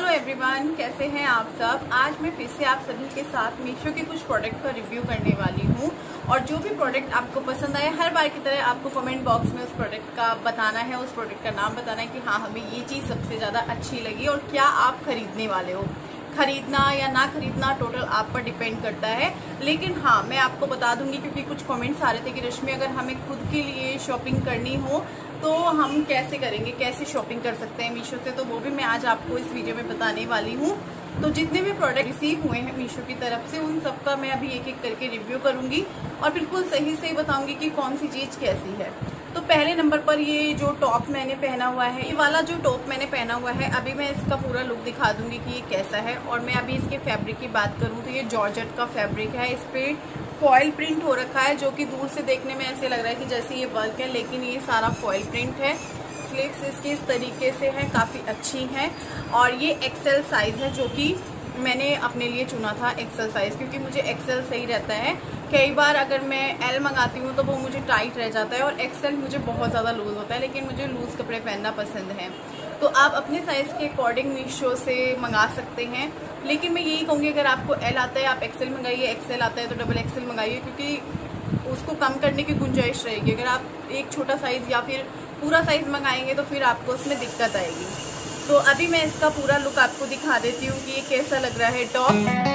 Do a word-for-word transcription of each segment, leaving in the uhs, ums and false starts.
Everyone, कैसे हैं आप सब। आज मैं फिर से आप सभी के साथ मीशो के कुछ प्रोडक्ट का रिव्यू करने वाली हूं और जो भी प्रोडक्ट आपको पसंद आए हर बार की तरह आपको कमेंट बॉक्स में उस प्रोडक्ट का बताना है, उस प्रोडक्ट का नाम बताना है कि हाँ हमें ये चीज़ सबसे ज़्यादा अच्छी लगी और क्या आप खरीदने वाले हो। खरीदना या ना खरीदना टोटल आप पर डिपेंड करता है, लेकिन हाँ मैं आपको बता दूंगी क्योंकि कुछ कमेंट्स आ रहे थे कि रश्मि अगर हमें खुद के लिए शॉपिंग करनी हो तो हम कैसे करेंगे, कैसे शॉपिंग कर सकते हैं मीशो से, तो वो भी मैं आज आपको इस वीडियो में बताने वाली हूँ। तो जितने भी प्रोडक्ट रिसीव हुए हैं मीशो की तरफ से उन सबका मैं अभी एक एक करके रिव्यू करूंगी और बिल्कुल सही से बताऊंगी कि कौन सी चीज़ कैसी है। तो पहले नंबर पर ये जो टॉप मैंने पहना हुआ है, ये वाला जो टॉप मैंने पहना हुआ है, अभी मैं इसका पूरा लुक दिखा दूंगी कि ये कैसा है। और मैं अभी इसके फैब्रिक की बात करूँ तो ये जॉर्जेट का फैब्रिक है, इस पर फॉयल प्रिंट हो रखा है जो कि दूर से देखने में ऐसे लग रहा है कि जैसे ये वर्क है, लेकिन ये सारा फॉयल प्रिंट है। स्लीव्स इसकी इस तरीके से हैं, काफ़ी अच्छी हैं और ये एक्सेल साइज़ है जो कि मैंने अपने लिए चुना था एक्सेल साइज़, क्योंकि मुझे एक्सेल सही रहता है। कई बार अगर मैं एल मंगाती हूँ तो वो मुझे टाइट रह जाता है और एक्सेल मुझे बहुत ज़्यादा लूज़ होता है, लेकिन मुझे लूज़ कपड़े पहनना पसंद है। तो आप अपने साइज़ के अकॉर्डिंग मीशो से मंगा सकते हैं, लेकिन मैं यही कहूँगी अगर आपको एल आता है आप एक्सेल मंगाइए, एक्सेल आता है तो डबल एक्सेल मंगाइए, क्योंकि उसको कम करने की गुंजाइश रहेगी। अगर आप एक छोटा साइज़ या फिर पूरा साइज़ मंगाएंगे तो फिर आपको उसमें दिक्कत आएगी। तो अभी मैं इसका पूरा लुक आपको दिखा देती हूँ कि ये कैसा लग रहा है टॉप।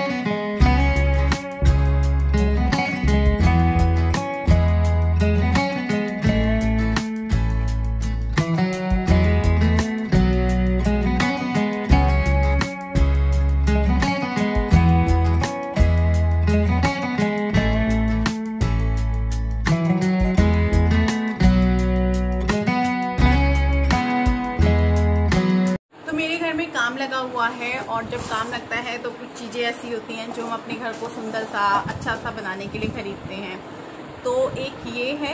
काम लगा हुआ है और जब काम लगता है तो कुछ चीज़ें ऐसी होती हैं जो हम अपने घर को सुंदर सा अच्छा सा बनाने के लिए खरीदते हैं। तो एक ये है,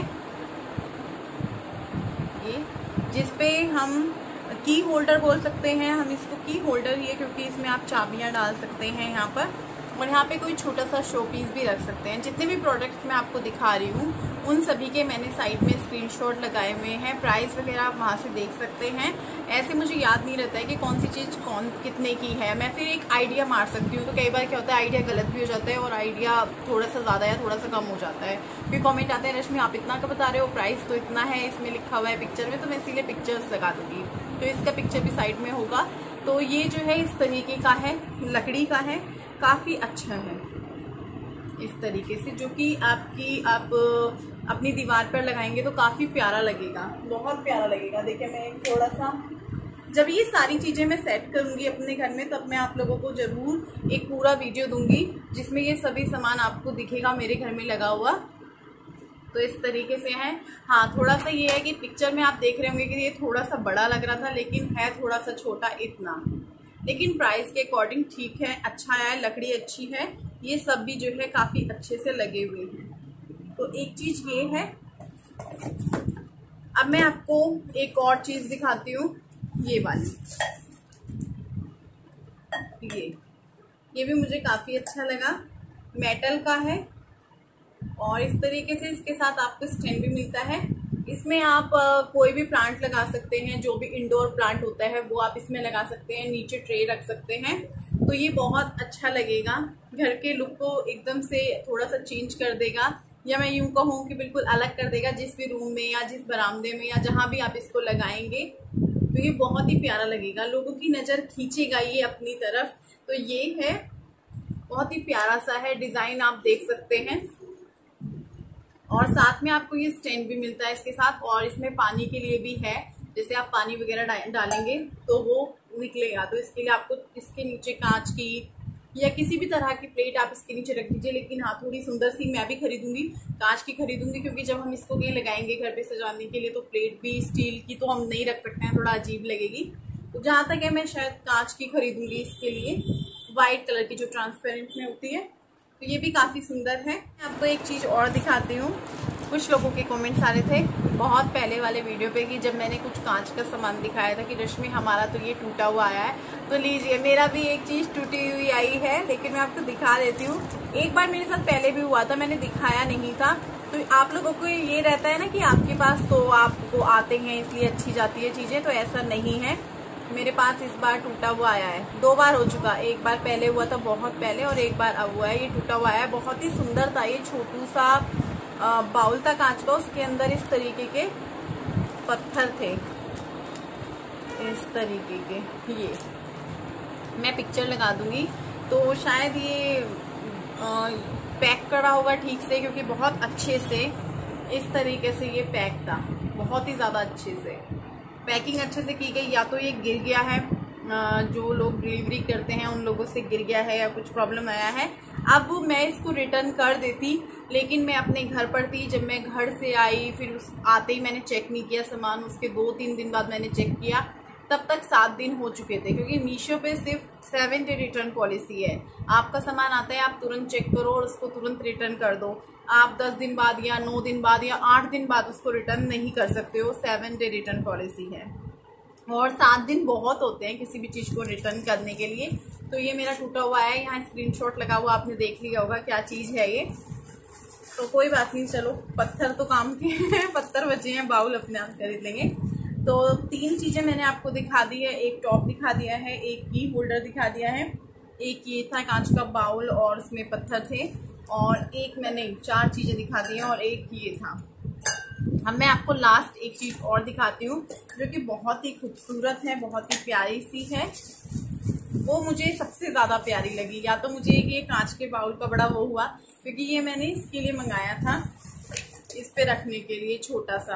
ये जिस पे हम की होल्डर बोल सकते हैं, हम इसको की होल्डर ही है क्योंकि इसमें आप चाबियां डाल सकते हैं यहाँ पर, और यहाँ पे कोई छोटा सा शो पीस भी रख सकते हैं। जितने भी प्रोडक्ट्स मैं आपको दिखा रही हूँ उन सभी के मैंने साइड में स्क्रीनशॉट लगाए हुए हैं, प्राइस वगैरह आप वहाँ से देख सकते हैं। ऐसे मुझे याद नहीं रहता है कि कौन सी चीज़ कौन कितने की है, मैं फिर एक आइडिया मार सकती हूँ। तो कई बार क्या होता है आइडिया गलत भी हो जाता है और आइडिया थोड़ा सा ज़्यादा या थोड़ा सा कम हो जाता है। फिर कमेंट आता है रश्मि आप इतना का बता रहे हो, प्राइस तो इतना है, इसमें लिखा हुआ है पिक्चर में, तो मैं इसीलिए पिक्चर्स लगा दूँगी। तो इसका पिक्चर भी साइड में होगा। तो ये जो है इस तरीके का है, लकड़ी का है, काफ़ी अच्छा है इस तरीके से, जो कि आपकी आप अपनी दीवार पर लगाएंगे तो काफ़ी प्यारा लगेगा, बहुत प्यारा लगेगा। देखिए मैं थोड़ा सा जब ये सारी चीज़ें मैं सेट करूँगी अपने घर में तब मैं आप लोगों को ज़रूर एक पूरा वीडियो दूंगी जिसमें ये सभी सामान आपको दिखेगा मेरे घर में लगा हुआ। तो इस तरीके से है। हाँ थोड़ा सा ये है कि पिक्चर में आप देख रहे होंगे कि ये थोड़ा सा बड़ा लग रहा था, लेकिन है थोड़ा सा छोटा इतना, लेकिन प्राइस के अकॉर्डिंग ठीक है, अच्छा है, लकड़ी अच्छी है, ये सब भी जो है काफ़ी अच्छे से लगे हुए हैं। तो एक चीज़ ये है। अब मैं आपको एक और चीज़ दिखाती हूँ, ये वाली, ये ये भी मुझे काफ़ी अच्छा लगा, मेटल का है और इस तरीके से इसके साथ आपको स्टैंड भी मिलता है। इसमें आप आ, कोई भी प्लांट लगा सकते हैं, जो भी इंडोर प्लांट होता है वो आप इसमें लगा सकते हैं, नीचे ट्रे रख सकते हैं। तो ये बहुत अच्छा लगेगा, घर के लुक को एकदम से थोड़ा सा चेंज कर देगा, या मैं यूँ कहूँ कि बिल्कुल अलग कर देगा। जिस भी रूम में या जिस बरामदे में या जहाँ भी आप इसको लगाएंगे तो ये बहुत ही प्यारा लगेगा, लोगों की नज़र खींचेगा ये अपनी तरफ। तो ये है, बहुत ही प्यारा सा है, डिज़ाइन आप देख सकते हैं। और साथ में आपको ये स्टैंड भी मिलता है इसके साथ, और इसमें पानी के लिए भी है, जैसे आप पानी वगैरह डालेंगे तो वो निकलेगा। तो इसके लिए आपको इसके नीचे कांच की या किसी भी तरह की प्लेट आप इसके नीचे रख दीजिए, लेकिन हाँ थोड़ी सुंदर सी मैं भी खरीदूंगी, कांच की खरीदूंगी, क्योंकि जब हम इसको कहीं लगाएंगे घर पे सजाने के लिए तो प्लेट भी स्टील की तो हम नहीं रख सकते हैं, थोड़ा अजीब लगेगी। तो जहाँ तक है मैं शायद कांच की खरीदूंगी इसके लिए, वाइट कलर की जो ट्रांसपेरेंट में होती है। तो ये भी काफ़ी सुंदर है। आपको एक चीज़ और दिखाती हूँ, कुछ लोगों के कमेंट्स आ रहे थे बहुत पहले वाले वीडियो पे कि जब मैंने कुछ कांच का सामान दिखाया था कि रश्मि हमारा तो ये टूटा हुआ आया है, तो लीजिए मेरा भी एक चीज़ टूटी हुई आई है, लेकिन मैं आपको दिखा देती हूँ। एक बार मेरे साथ पहले भी हुआ था, मैंने दिखाया नहीं था। तो आप लोगों को ये रहता है ना कि आपके पास तो आपको आते हैं इसलिए अच्छी जाती है चीज़ें, तो ऐसा नहीं है। मेरे पास इस बार टूटा हुआ आया है। दो बार हो चुका, एक बार पहले हुआ था बहुत पहले और एक बार अब हुआ है। ये टूटा हुआ आया है, बहुत ही सुंदर था। ये छोटू सा बाउल था कांच का, उसके अंदर इस तरीके के पत्थर थे, इस तरीके के। ये मैं पिक्चर लगा दूंगी, तो शायद ये आ, पैक करा होगा ठीक से, क्योंकि बहुत अच्छे से इस तरीके से ये पैक था, बहुत ही ज़्यादा अच्छे से पैकिंग अच्छे से की गई। या तो ये गिर गया है, जो लोग डिलीवरी करते हैं उन लोगों से गिर गया है या कुछ प्रॉब्लम आया है। अब मैं इसको रिटर्न कर देती, लेकिन मैं अपने घर पर थी। जब मैं घर से आई फिर उस आते ही मैंने चेक नहीं किया सामान, उसके दो तीन दिन बाद मैंने चेक किया, तब तक सात दिन हो चुके थे। क्योंकि मीशो पे सिर्फ सेवन डे रिटर्न पॉलिसी है। आपका सामान आता है, आप तुरंत चेक करो और उसको तुरंत रिटर्न कर दो। आप दस दिन बाद या नौ दिन बाद या आठ दिन बाद उसको रिटर्न नहीं कर सकते हो। सेवन डे रिटर्न पॉलिसी है और सात दिन बहुत होते हैं किसी भी चीज़ को रिटर्न करने के लिए। तो ये मेरा टूटा हुआ है, यहाँ स्क्रीनशॉट लगा हुआ, आपने देख लिया होगा क्या चीज़ है ये। तो कोई बात नहीं, चलो पत्थर तो काम के हैं, पत्थर बचे हैं, बाउल अपने आप खरीद लेंगे। तो तीन चीज़ें मैंने आपको दिखा दी है, एक टॉप दिखा दिया है, एक की होल्डर दिखा दिया है, एक ये था कांच का बाउल और उसमें पत्थर थे, और एक मैंने चार चीज़ें दिखा दी हैं और एक ये था। अब मैं आपको लास्ट एक चीज़ और दिखाती हूँ जो कि बहुत ही खूबसूरत है, बहुत ही प्यारी सी है। वो मुझे सबसे ज़्यादा प्यारी लगी। या तो मुझे ये कांच के बाउल का बड़ा वो हुआ, क्योंकि ये मैंने इसके लिए मंगाया था, इस पे रखने के लिए छोटा सा,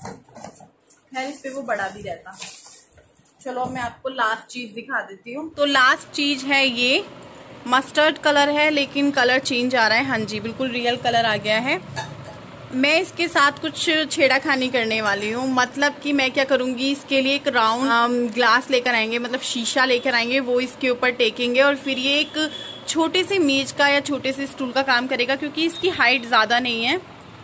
खैर इस पे वो बड़ा भी रहता। चलो मैं आपको लास्ट चीज़ दिखा देती हूँ। तो लास्ट चीज़ है ये, मस्टर्ड कलर है लेकिन कलर चेंज आ रहा है। हाँ जी, बिल्कुल रियल कलर आ गया है। मैं इसके साथ कुछ छेड़ाखानी करने वाली हूँ। मतलब कि मैं क्या करूँगी, इसके लिए एक राउंड ग्लास लेकर आएंगे, मतलब शीशा लेकर आएंगे, वो इसके ऊपर टेकेंगे और फिर ये एक छोटे से मेज का या छोटे से स्टूल का काम करेगा। क्योंकि इसकी हाइट ज़्यादा नहीं है,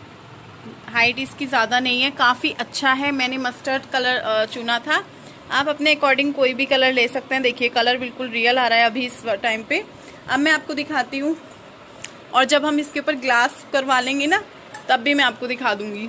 हाइट इसकी ज़्यादा नहीं है, काफ़ी अच्छा है। मैंने मस्टर्ड कलर चुना था, आप अपने अकॉर्डिंग कोई भी कलर ले सकते हैं। देखिए कलर बिल्कुल रियल आ रहा है अभी इस टाइम पे। अब मैं आपको दिखाती हूँ, और जब हम इसके ऊपर ग्लास करवा लेंगे ना तब भी मैं आपको दिखा दूंगी।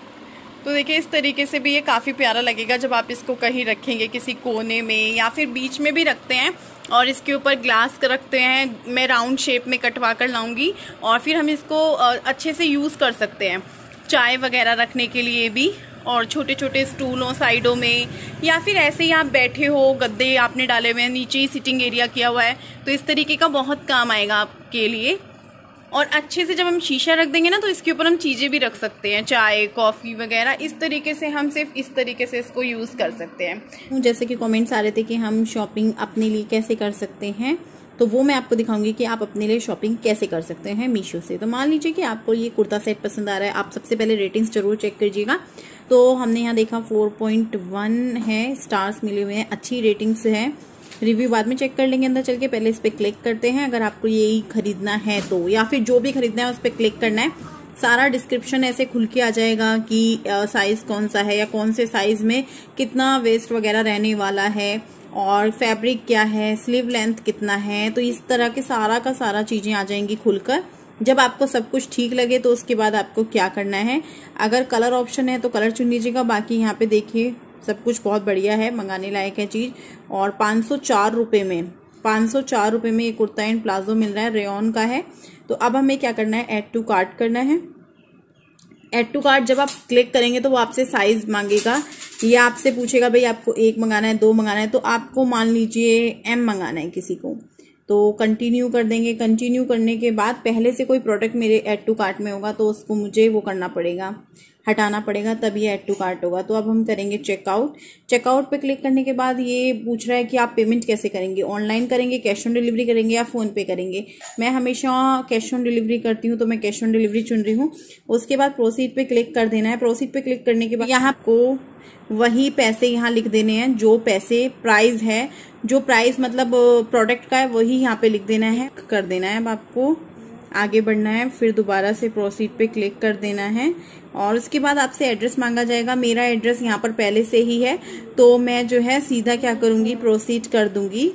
तो देखिए इस तरीके से भी ये काफ़ी प्यारा लगेगा जब आप इसको कहीं रखेंगे, किसी कोने में या फिर बीच में भी रखते हैं और इसके ऊपर ग्लास रखते हैं। मैं राउंड शेप में कटवा कर लाऊंगी और फिर हम इसको अच्छे से यूज़ कर सकते हैं, चाय वगैरह रखने के लिए भी, और छोटे छोटे स्टूलों साइडों में, या फिर ऐसे ही आप बैठे हो, गद्दे आपने डाले हुए हैं, नीचे ही सिटिंग एरिया किया हुआ है, तो इस तरीके का बहुत काम आएगा आपके लिए। और अच्छे से जब हम शीशा रख देंगे ना तो इसके ऊपर हम चीज़ें भी रख सकते हैं, चाय कॉफ़ी वगैरह। इस तरीके से हम सिर्फ इस तरीके से इसको यूज़ कर सकते हैं। जैसे कि कमेंट्स आ रहे थे कि हम शॉपिंग अपने लिए कैसे कर सकते हैं, तो वो मैं आपको दिखाऊंगी कि आप अपने लिए शॉपिंग कैसे कर सकते हैं मीशो से। तो मान लीजिए कि आपको ये कुर्ता सेट पसंद आ रहा है, आप सबसे पहले रेटिंग्स जरूर चेक कीजिएगा। तो हमने यहाँ देखा फोर पॉइंट वन है, स्टार्स मिले हुए हैं, अच्छी रेटिंग्स है। रिव्यू बाद में चेक कर लेंगे अंदर चल के, पहले इस पर क्लिक करते हैं। अगर आपको यही खरीदना है तो, या फिर जो भी खरीदना है उस पर क्लिक करना है। सारा डिस्क्रिप्शन ऐसे खुल के आ जाएगा कि साइज कौन सा है या कौन से साइज में कितना वेस्ट वगैरह रहने वाला है, और फैब्रिक क्या है, स्लीव लेंथ कितना है। तो इस तरह के सारा का सारा चीजें आ जाएंगी खुलकर। जब आपको सब कुछ ठीक लगे तो उसके बाद आपको क्या करना है, अगर कलर ऑप्शन है तो कलर चुन लीजिएगा। बाकी यहाँ पे देखिए सब कुछ बहुत बढ़िया है, मंगाने लायक है चीज। और पाँच सौ चार रुपये में पाँच सौ चार रुपये में ये कुर्ता एंड प्लाजो मिल रहा है, रेयॉन का है। तो अब हमें क्या करना है, ऐड टू कार्ट करना है। ऐड टू कार्ट जब आप क्लिक करेंगे तो वो आपसे साइज मांगेगा, या आपसे पूछेगा भाई आपको एक मंगाना है, दो मंगाना है। तो आपको मान लीजिए एम मंगाना है किसी को, तो कंटिन्यू कर देंगे। कंटिन्यू करने के बाद पहले से कोई प्रोडक्ट मेरे ऐड टू कार्ट में होगा तो उसको मुझे वो करना पड़ेगा, हटाना पड़ेगा, तभी ऐड टू कार्ट होगा। तो अब हम करेंगे चेकआउट। चेकआउट पे क्लिक करने के बाद ये पूछ रहा है कि आप पेमेंट कैसे करेंगे, ऑनलाइन करेंगे, कैश ऑन डिलीवरी करेंगे या फोन पे करेंगे। मैं हमेशा कैश ऑन डिलीवरी करती हूँ तो मैं कैश ऑन डिलीवरी चुन रही हूँ। उसके बाद प्रोसीड पे क्लिक कर देना है। प्रोसीड पे क्लिक करने के बाद यहाँ आपको वही पैसे यहाँ लिख देने हैं, जो पैसे प्राइस है, जो प्राइस मतलब प्रोडक्ट का है वही यहाँ पे लिख देना है, कर देना है। अब आपको आगे बढ़ना है, फिर दोबारा से प्रोसीड पे क्लिक कर देना है और उसके बाद आपसे एड्रेस मांगा जाएगा। मेरा एड्रेस यहाँ पर पहले से ही है तो मैं जो है सीधा क्या करूंगी, प्रोसीड कर दूंगी।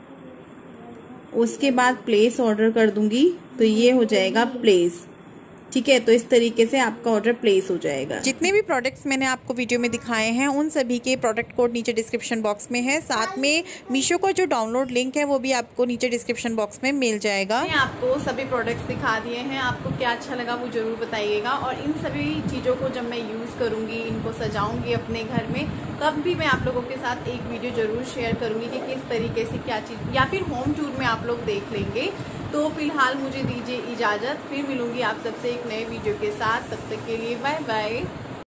उसके बाद प्लेस ऑर्डर कर दूंगी, तो ये हो जाएगा प्लेस। ठीक है, तो इस तरीके से आपका ऑर्डर प्लेस हो जाएगा। जितने भी प्रोडक्ट्स मैंने आपको वीडियो में दिखाए हैं उन सभी के प्रोडक्ट कोड नीचे डिस्क्रिप्शन बॉक्स में है। साथ में मीशो का जो डाउनलोड लिंक है वो भी आपको नीचे डिस्क्रिप्शन बॉक्स में मिल जाएगा। मैं आपको सभी प्रोडक्ट्स दिखा दिए हैं, आपको क्या अच्छा लगा वो जरूर बताइएगा। और इन सभी चीज़ों को जब मैं यूज़ करूँगी, इनको सजाऊँगी अपने घर में, तब भी मैं आप लोगों के साथ एक वीडियो जरूर शेयर करूँगी कि किस तरीके से क्या चीज़, या फिर होम टूर में आप लोग देख लेंगे। तो फिलहाल मुझे दीजिए इजाज़त, फिर मिलूंगी आप सबसे एक नए वीडियो के साथ। तब तक के लिए बाय बाय।